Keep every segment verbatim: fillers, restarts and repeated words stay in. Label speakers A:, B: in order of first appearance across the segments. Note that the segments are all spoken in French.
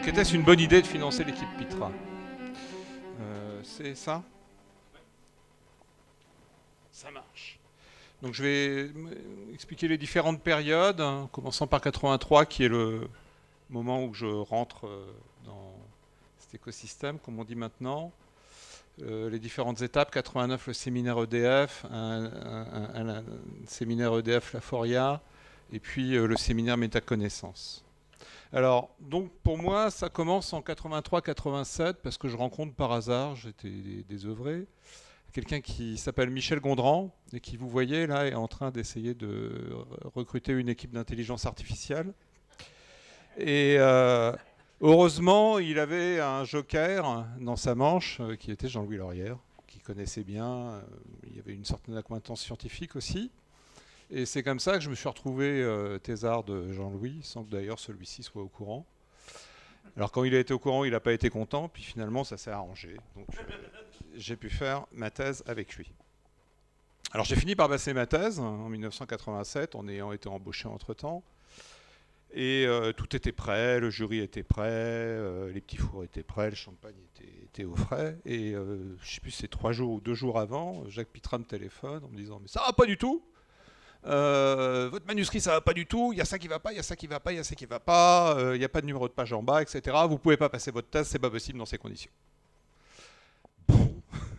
A: était-ce une bonne idée de financer l'équipe Pitra? euh, C'est ça? Ça marche. Donc je vais expliquer les différentes périodes, hein, commençant par quatre-vingt-trois, qui est le moment où je rentre dans cet écosystème, comme on dit maintenant. Euh, les différentes étapes, quatre-vingt-neuf, le séminaire E D F, un, un, un, un séminaire E D F Laforia, et puis euh, le séminaire Métaconnaissance. Alors, donc pour moi, ça commence en quatre-vingt-trois quatre-vingt-sept, parce que je rencontre par hasard, j'étais désœuvré, quelqu'un qui s'appelle Michel Gondran, et qui, vous voyez, là, est en train d'essayer de recruter une équipe d'intelligence artificielle. Et euh, heureusement, il avait un joker dans sa manche, euh, qui était Jean-Louis Laurière, qu'il connaissait bien. Euh, il y avait une certaine acquaintance scientifique aussi. Et c'est comme ça que je me suis retrouvé euh, thésard de Jean-Louis, sans que d'ailleurs celui-ci soit au courant. Alors quand il a été au courant, il n'a pas été content, puis finalement ça s'est arrangé. Donc euh, j'ai pu faire ma thèse avec lui. Alors j'ai fini par passer ma thèse en mille neuf cent quatre-vingt-sept, en ayant été embauché entre-temps. Et euh, tout était prêt, le jury était prêt, euh, les petits fours étaient prêts, le champagne était, était au frais. Et euh, je ne sais plus, c'est trois jours ou deux jours avant, Jacques Pitra me téléphone en me disant « Mais ça va pas du tout !» Euh, votre manuscrit ça va pas du tout, il y a ça qui va pas, il y a ça qui va pas, il y a ça qui va pas, il euh, n'y a pas de numéro de page en bas, et cetera. Vous pouvez pas passer votre thèse, c'est pas possible dans ces conditions. Bon.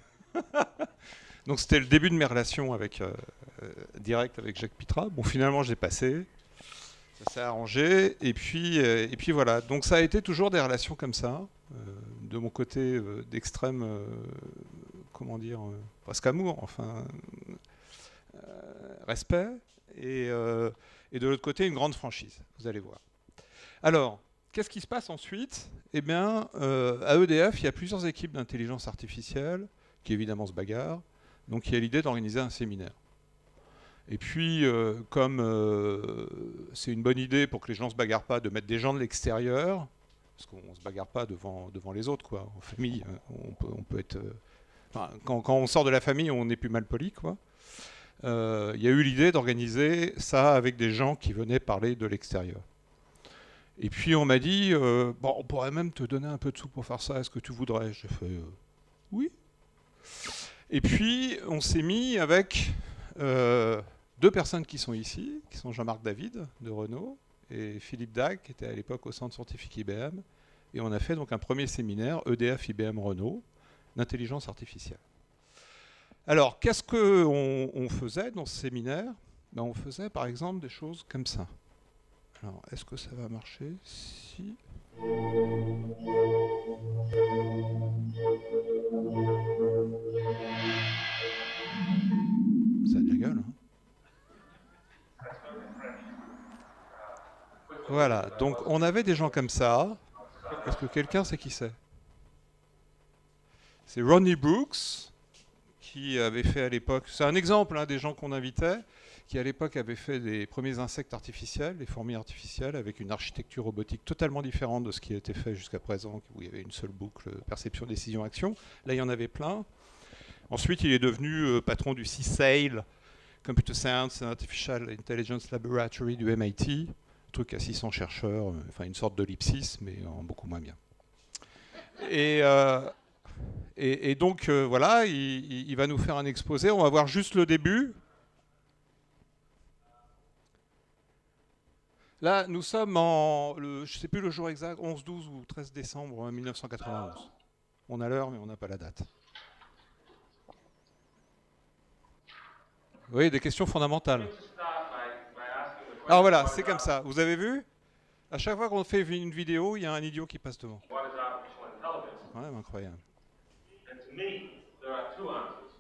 A: Donc c'était le début de mes relations avec, euh, euh, direct avec Jacques Pitra. Bon, finalement j'ai passé, ça s'est arrangé, et puis, euh, et puis voilà. Donc ça a été toujours des relations comme ça, euh, de mon côté euh, d'extrême, euh, comment dire, euh, presque amour, enfin... Euh, respect, et, euh, et de l'autre côté, une grande franchise, vous allez voir. Alors, qu'est-ce qui se passe ensuite? Eh bien, euh, à E D F, il y a plusieurs équipes d'intelligence artificielle qui évidemment se bagarrent, donc il y a l'idée d'organiser un séminaire. Et puis, euh, comme euh, c'est une bonne idée pour que les gens ne se bagarrent pas, de mettre des gens de l'extérieur, parce qu'on ne se bagarre pas devant, devant les autres, quoi. En famille, on peut, on peut être... Euh, enfin, quand, quand on sort de la famille, on est plus mal poli, quoi. Il euh, y a eu l'idée d'organiser ça avec des gens qui venaient parler de l'extérieur. Et puis on m'a dit, euh, bon, on pourrait même te donner un peu de sous pour faire ça, est-ce que tu voudrais? J'ai fait, euh, oui. Et puis on s'est mis avec euh, deux personnes qui sont ici, qui sont Jean-Marc David de Renault et Philippe Dac, qui était à l'époque au Centre scientifique I B M. Et on a fait donc un premier séminaire, E D F I B M Renault, d'intelligence artificielle. Alors, qu'est-ce qu'on on faisait dans ce séminaire? Ben, on faisait par exemple des choses comme ça. Alors, est-ce que ça va marcher? Si. Ça a de la gueule, hein? Voilà, donc on avait des gens comme ça. Est-ce que quelqu'un sait qui c'est? C'est Ronnie Brooks, qui avait fait à l'époque, c'est un exemple hein, des gens qu'on invitait, qui à l'époque avait fait des premiers insectes artificiels, les fourmis artificielles, avec une architecture robotique totalement différente de ce qui a été fait jusqu'à présent, où il y avait une seule boucle, perception, décision, action. Là, il y en avait plein. Ensuite, il est devenu euh, patron du C S A I L, Computer Science and Artificial Intelligence Laboratory du M I T, un truc à six cents chercheurs, euh, enfin une sorte de l'Ipsis, mais en beaucoup moins bien. Et... Euh, Et, et donc, euh, voilà, il, il va nous faire un exposé. On va voir juste le début. Là, nous sommes en, le, je ne sais plus le jour exact, onze, douze ou treize décembre mille neuf cent quatre-vingt-onze. On a l'heure, mais on n'a pas la date. Vous voyez, des questions fondamentales. Alors voilà, c'est comme ça. Vous avez vu? À chaque fois qu'on fait une vidéo, il y a un idiot qui passe devant. Ouais, incroyable. To me, there are two answers.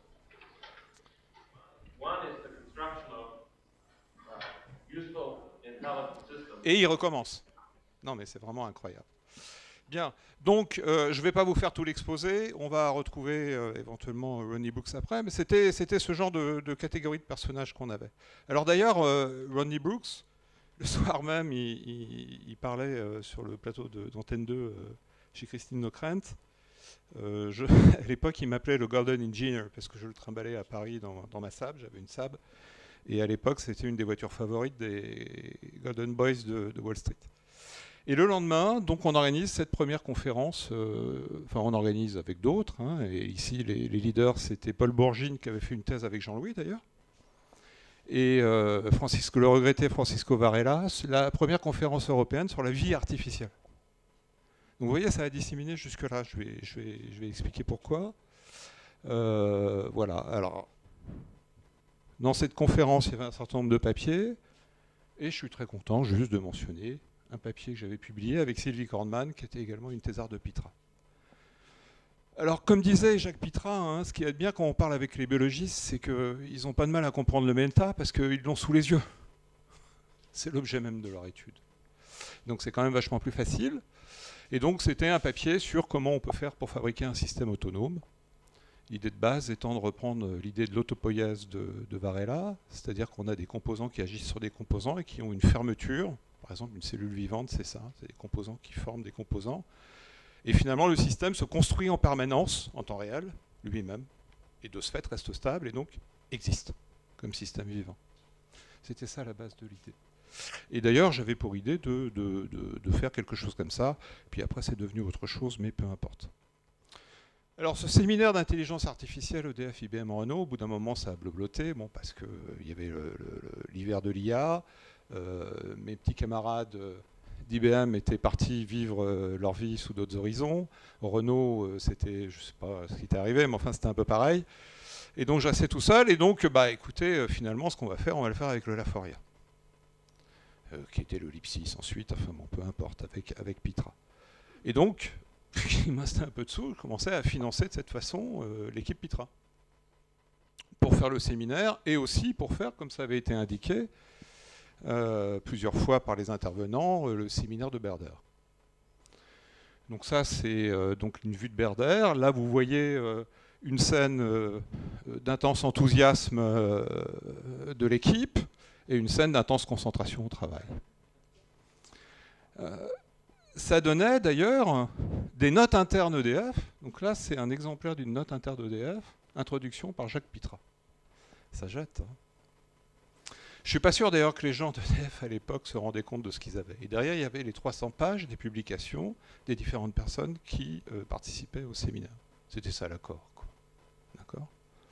A: One is the construction of uh, useful intelligent systems. Et il recommence. Non, mais c'est vraiment incroyable. Bien. Donc, euh, je ne vais pas vous faire tout l'exposé. On va retrouver euh, éventuellement Ronnie Brooks après. Mais c'était c'était ce genre de, de catégorie de personnages qu'on avait. Alors d'ailleurs, euh, Ronnie Brooks, le soir même, il, il, il parlait euh, sur le plateau d'Antenne deux euh, chez Christine Nockrent. Euh, je, à l'époque, il m'appelait le Golden Engineer parce que je le trimballais à Paris dans, dans ma Saab. J'avais une Saab. Et à l'époque, c'était une des voitures favorites des Golden Boys de, de Wall Street. Et le lendemain, donc, on organise cette première conférence, euh, enfin on organise avec d'autres, hein, et ici les, les leaders c'était Paul Bourgine qui avait fait une thèse avec Jean-Louis d'ailleurs, et euh, Francisco, le regretté Francisco Varela, la première conférence européenne sur la vie artificielle. Donc vous voyez, ça a disséminé jusque-là, je vais, je, vais, je vais expliquer pourquoi. Euh, voilà, alors, dans cette conférence, il y avait un certain nombre de papiers, et je suis très content juste de mentionner un papier que j'avais publié avec Sylvie Kornmann, qui était également une thésarde de Pitra. Alors, comme disait Jacques Pitra, hein, ce qui est bien quand on parle avec les biologistes, c'est qu'ils n'ont pas de mal à comprendre le méta parce qu'ils l'ont sous les yeux. C'est l'objet même de leur étude. Donc c'est quand même vachement plus facile. Et donc c'était un papier sur comment on peut faire pour fabriquer un système autonome. L'idée de base étant de reprendre l'idée de l'autopoïèse de, de Varela, c'est-à-dire qu'on a des composants qui agissent sur des composants et qui ont une fermeture. Par exemple, une cellule vivante, c'est ça, c'est des composants qui forment des composants. Et finalement, le système se construit en permanence, en temps réel, lui-même, et de ce fait reste stable et donc existe comme système vivant. C'était ça la base de l'idée. Et d'ailleurs, j'avais pour idée de, de, de, de faire quelque chose comme ça, puis après c'est devenu autre chose, mais peu importe. Alors ce séminaire d'intelligence artificielle E D F, I B M, Renault, au bout d'un moment ça a blabloté, bon, parce qu'il y avait l'hiver de l'I A, euh, mes petits camarades d'I B M étaient partis vivre euh, leur vie sous d'autres horizons. Au Renault, euh, c'était, je ne sais pas ce qui était arrivé, mais enfin c'était un peu pareil. Et donc je restais tout seul, et donc, bah écoutez, euh, finalement ce qu'on va faire, on va le faire avec le Laforia, euh, qui était le Lipsis ensuite, enfin bon, peu importe, avec, avec Pitra. Et donc, il me restait un peu de sous, je commençais à financer de cette façon euh, l'équipe Pitra, pour faire le séminaire, et aussi pour faire, comme ça avait été indiqué, Euh, plusieurs fois par les intervenants, euh, le séminaire de Berder. Donc ça, c'est euh, donc une vue de Berder. Là, vous voyez euh, une scène euh, d'intense enthousiasme euh, de l'équipe et une scène d'intense concentration au travail. Euh, ça donnait d'ailleurs des notes internes E D F. Donc là, c'est un exemplaire d'une note interne E D F, introduction par Jacques Pitra. Ça jette, hein. Je ne suis pas sûr d'ailleurs que les gens d'E D F à l'époque se rendaient compte de ce qu'ils avaient. Et derrière, il y avait les trois cents pages des publications des différentes personnes qui euh, participaient au séminaire. C'était ça l'accord. D'accord ?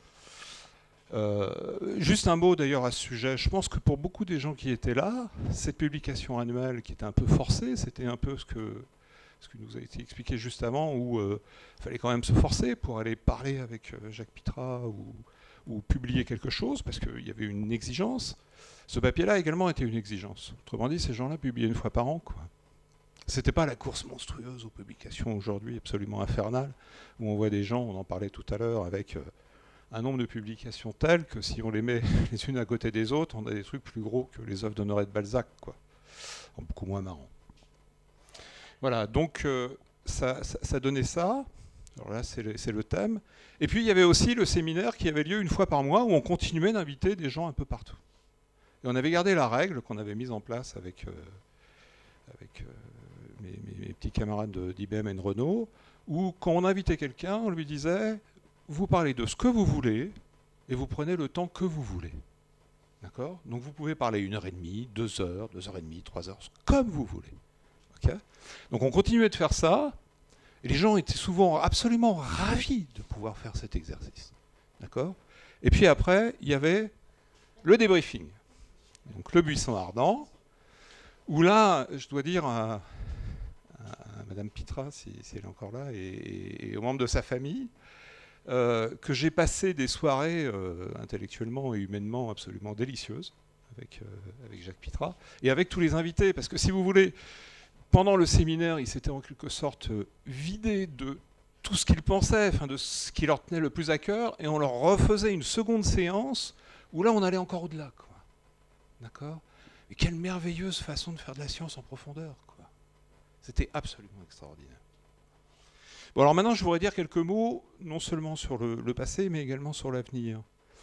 A: euh, Juste un mot d'ailleurs à ce sujet. Je pense que pour beaucoup des gens qui étaient là, cette publication annuelle qui était un peu forcée, c'était un peu ce que, ce qui nous a été expliqué juste avant, où il euh, fallait quand même se forcer pour aller parler avec euh, Jacques Pitra ou, ou publier quelque chose, parce qu'il y avait une exigence. Ce papier-là également était une exigence. Autrement dit, ces gens-là publiaient une fois par an, quoi. C'était pas la course monstrueuse aux publications aujourd'hui, absolument infernale, où on voit des gens, on en parlait tout à l'heure, avec euh, un nombre de publications tel que si on les met les unes à côté des autres, on a des trucs plus gros que les œuvres d'Honoré de Balzac, quoi. Beaucoup moins marrant. Voilà, donc euh, ça, ça, ça donnait ça. Alors là, c'est le, c'est le thème. Et puis, il y avait aussi le séminaire qui avait lieu une fois par mois, où on continuait d'inviter des gens un peu partout. Et on avait gardé la règle qu'on avait mise en place avec, euh, avec euh, mes, mes, mes petits camarades d'I B M et de Renault, où quand on invitait quelqu'un, on lui disait « Vous parlez de ce que vous voulez, et vous prenez le temps que vous voulez. » D'accord ? Donc vous pouvez parler une heure et demie, deux heures, deux heures et demie, trois heures, comme vous voulez. Okay ? Donc on continuait de faire ça, et les gens étaient souvent absolument ravis de pouvoir faire cet exercice. D'accord ? Et puis après, il y avait le débriefing. Donc le buisson ardent, où là, je dois dire à, à, à Madame Pitra, si, si elle est encore là, et, et aux membres de sa famille, euh, que j'ai passé des soirées euh, intellectuellement et humainement absolument délicieuses avec, euh, avec Jacques Pitra, et avec tous les invités, parce que si vous voulez, pendant le séminaire, ils s'étaient en quelque sorte vidés de tout ce qu'ils pensaient, enfin de ce qui leur tenait le plus à cœur, et on leur refaisait une seconde séance, où là on allait encore au-delà, quoi. D'accord ? Mais quelle merveilleuse façon de faire de la science en profondeur, quoi. C'était absolument extraordinaire. Bon, alors maintenant, je voudrais dire quelques mots, non seulement sur le, le passé, mais également sur l'avenir.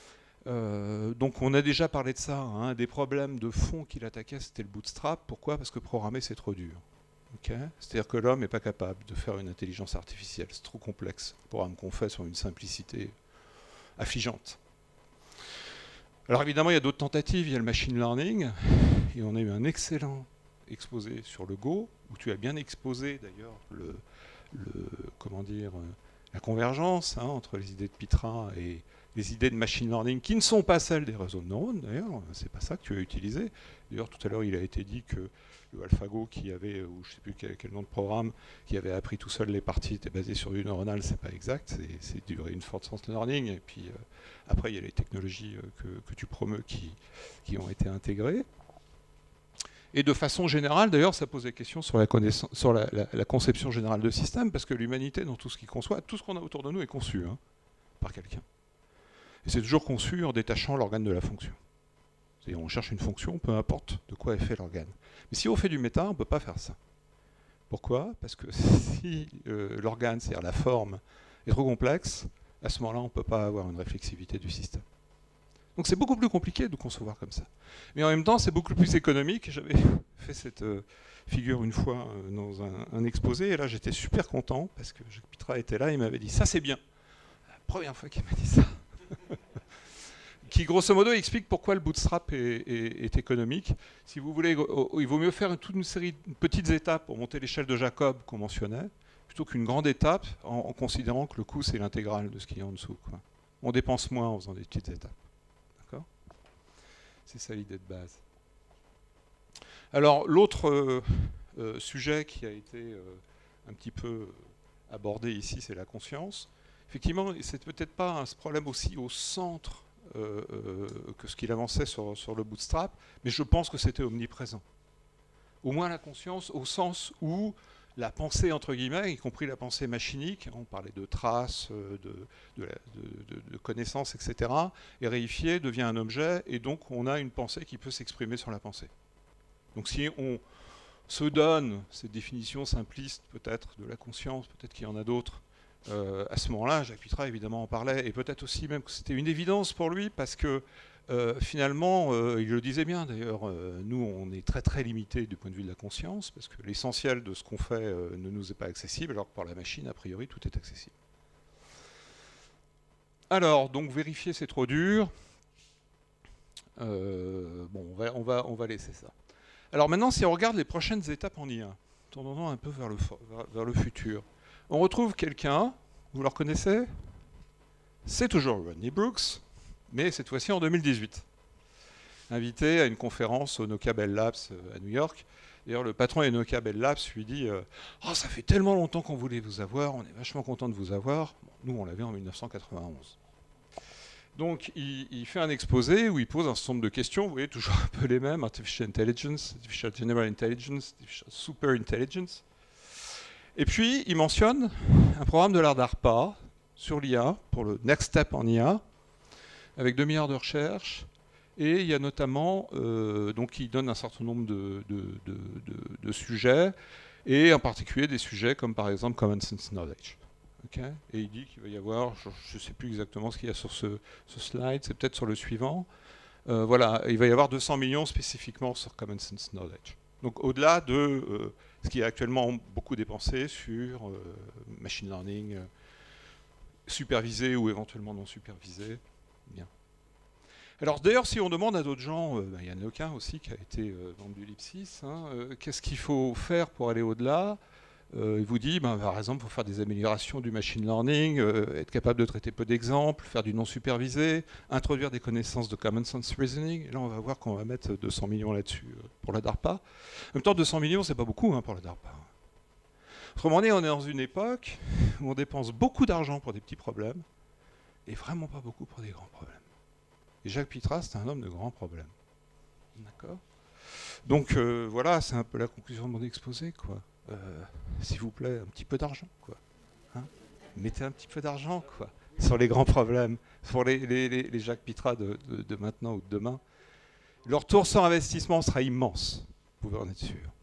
A: Euh, donc, on a déjà parlé de ça. Hein, des problèmes de fond qu'il attaquait, c'était le bootstrap. Pourquoi ? Parce que programmer, c'est trop dur. Okay ? C'est-à-dire que l'homme n'est pas capable de faire une intelligence artificielle. C'est trop complexe. Les programmes qu'on fait sont d'une simplicité affligeante. Alors évidemment, il y a d'autres tentatives, il y a le machine learning, et on a eu un excellent exposé sur le Go, où tu as bien exposé d'ailleurs le, le, comment dire, la convergence hein, entre les idées de Pitra et les idées de machine learning qui ne sont pas celles des réseaux de neurones, d'ailleurs, c'est pas ça que tu as utilisé. D'ailleurs, tout à l'heure, il a été dit que le AlphaGo qui avait, ou je ne sais plus quel, quel nom de programme, qui avait appris tout seul les parties, était basé sur du neuronal, c'est pas exact, c'est du reinforcement learning, et puis euh, après, il y a les technologies euh, que, que tu promeus qui, qui ont été intégrées. Et de façon générale, d'ailleurs, ça pose des questions sur, la, sur la, la, la conception générale de système, parce que l'humanité, dans tout ce qu'il conçoit, tout ce qu'on a autour de nous est conçu hein, par quelqu'un. Et c'est toujours conçu en détachant l'organe de la fonction. C'est-à-dire on cherche une fonction, peu importe de quoi est fait l'organe. Mais si on fait du méta, on ne peut pas faire ça. Pourquoi? Parce que si euh, l'organe, c'est-à-dire la forme, est trop complexe, à ce moment-là, on ne peut pas avoir une réflexivité du système. Donc c'est beaucoup plus compliqué de concevoir comme ça. Mais en même temps, c'est beaucoup plus économique. J'avais fait cette euh, figure une fois euh, dans un, un exposé, et là j'étais super content, parce que Jacques Pitra était là, il m'avait dit « ça c'est bien ». La première fois qu'il m'a dit ça. Qui grosso modo explique pourquoi le bootstrap est, est, est économique. Si vous voulez, il vaut mieux faire toute une série de petites étapes pour monter l'échelle de Jacob qu'on mentionnait, plutôt qu'une grande étape en, en considérant que le coût c'est l'intégrale de ce qui est en dessous, quoi. On dépense moins en faisant des petites étapes. D'accord? C'est ça l'idée de base. Alors l'autre euh, euh, sujet qui a été euh, un petit peu abordé ici, c'est la conscience. Effectivement, c'est peut-être pas ce problème aussi au centre euh, euh, que ce qu'il avançait sur, sur le bootstrap, mais je pense que c'était omniprésent. Au moins la conscience, au sens où la pensée, entre guillemets, y compris la pensée machinique, on parlait de traces, de, de, de, de, de connaissances, et cetera, est réifiée, devient un objet, et donc on a une pensée qui peut s'exprimer sur la pensée. Donc si on se donne cette définition simpliste, peut-être, de la conscience, peut-être qu'il y en a d'autres, Euh, à ce moment-là, Jacques Pitra évidemment en parlait, et peut-être aussi même que c'était une évidence pour lui, parce que euh, finalement, euh, il le disait bien d'ailleurs, euh, nous on est très très limité du point de vue de la conscience, parce que l'essentiel de ce qu'on fait euh, ne nous est pas accessible, alors que par la machine, a priori, tout est accessible. Alors, donc vérifier c'est trop dur. Euh, bon, on va, on, va, on va laisser ça. Alors maintenant, si on regarde les prochaines étapes en I A, tournons un peu vers le, vers, vers le futur. On retrouve quelqu'un, vous le reconnaissez? C'est toujours Rodney Brooks, mais cette fois-ci en deux mille dix-huit. Invité à une conférence au Nokia Bell Labs à New York. D'ailleurs, le patron de Nokia Bell Labs lui dit euh, « Oh, ça fait tellement longtemps qu'on voulait vous avoir, on est vachement content de vous avoir. Bon, » Nous, on l'avait en mille neuf cent quatre-vingt-onze. Donc, il, il fait un exposé où il pose un certain nombre de questions, vous voyez, toujours un peu les mêmes, Artificial Intelligence, Artificial General Intelligence, Artificial Super Intelligence. Et puis, il mentionne un programme de l'A R D A R P A sur l'I A, pour le Next Step en I A, avec deux milliards de recherches. Et il y a notamment, euh, donc il donne un certain nombre de, de, de, de, de sujets, et en particulier des sujets comme par exemple Common Sense Knowledge. Okay, et il dit qu'il va y avoir, je ne sais plus exactement ce qu'il y a sur ce, ce slide, c'est peut-être sur le suivant. Euh, voilà, il va y avoir deux cents millions spécifiquement sur Common Sense Knowledge. Donc au-delà de euh, ce qui est actuellement beaucoup dépensé sur euh, machine learning euh, supervisé ou éventuellement non supervisé. Bien. Alors d'ailleurs, si on demande à d'autres gens, euh, ben, il y en a aucun aussi qui a été euh, dans du Lipsys, hein, euh, qu'est-ce qu'il faut faire pour aller au-delà? euh, Il vous dit, ben, par exemple, il faut faire des améliorations du machine learning, euh, être capable de traiter peu d'exemples, faire du non supervisé, introduire des connaissances de common sense reasoning. Et là, on va voir qu'on va mettre deux cents millions là-dessus euh, pour la DARPA. En même temps, deux cents millions, c'est pas beaucoup hein, pour la DARPA. Autrement dit, on est dans une époque où on dépense beaucoup d'argent pour des petits problèmes et vraiment pas beaucoup pour des grands problèmes. Et Jacques Pitra, c'est un homme de grands problèmes. D'accord? Donc euh, voilà, c'est un peu la conclusion de mon exposé, quoi. Euh, S'il vous plaît, un petit peu d'argent, quoi. Hein? Mettez un petit peu d'argent, quoi, sur les grands problèmes, pour les, les, les, les Jacques Pitra de, de, de maintenant ou de demain. Leur retour sur investissement sera immense, vous pouvez en être sûr.